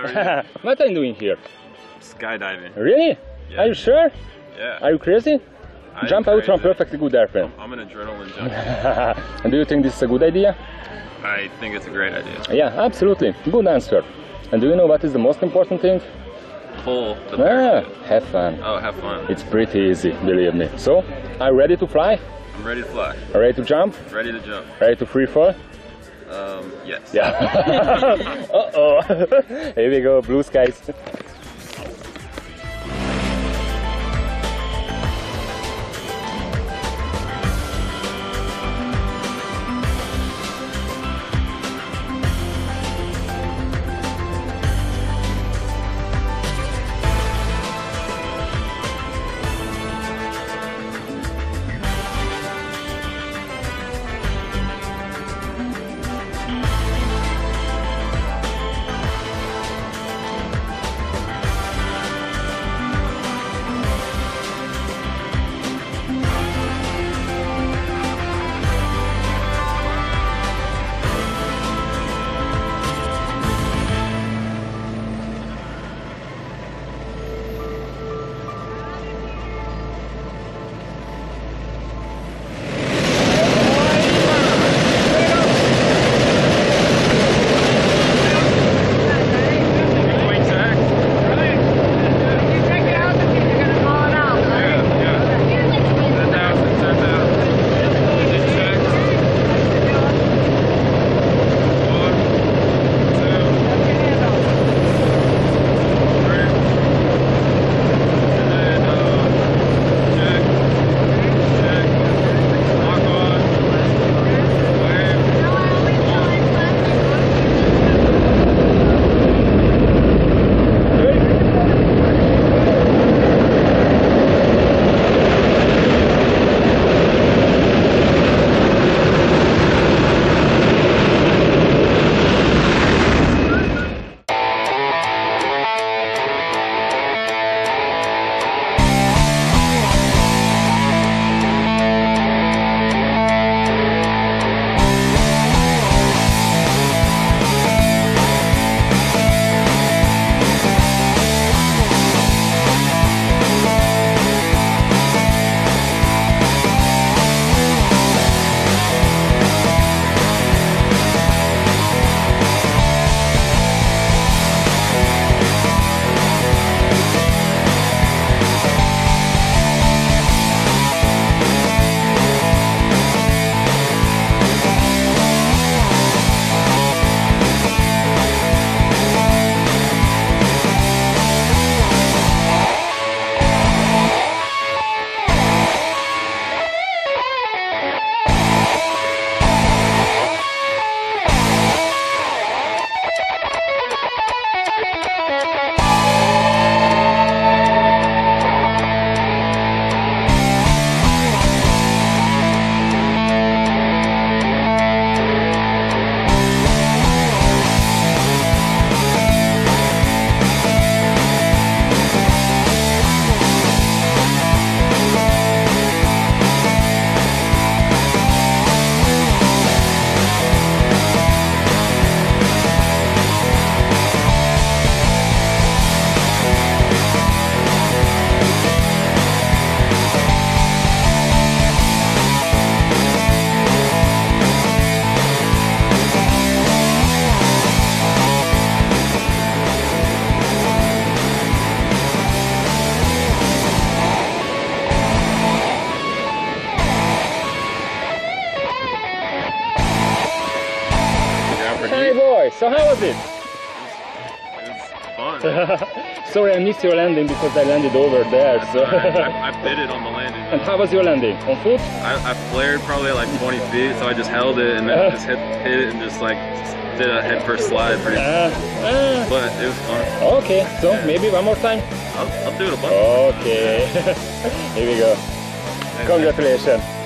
are you? What are you doing here? Skydiving. Really? Yeah. Are you sure? Yeah. Are you crazy? I am Jump out from crazy. perfectly good airplane. I'm an adrenaline junkie. And do you think this is a good idea? I think it's a great idea. Yeah, absolutely. Good answer. And do you know what is the most important thing? Pull the parachute. Have fun. Oh, have fun. It's pretty easy, believe me. So, are you ready to fly? I'm ready to fly. Ready to jump? Ready to jump. Ready to free fall? Yes. Yeah. Uh-oh. Here we go, blue skies. Hey boy, so how was it? It's fun. Sorry, I missed your landing because I landed over there. So. I bit it on the landing. And how was your landing? On foot? I flared probably like 20 feet, so I just held it and then just hit it and just like did a head first slide. But it was fun. Okay, so maybe one more time? I'll do it a bunch. Okay, here we go. Congratulations.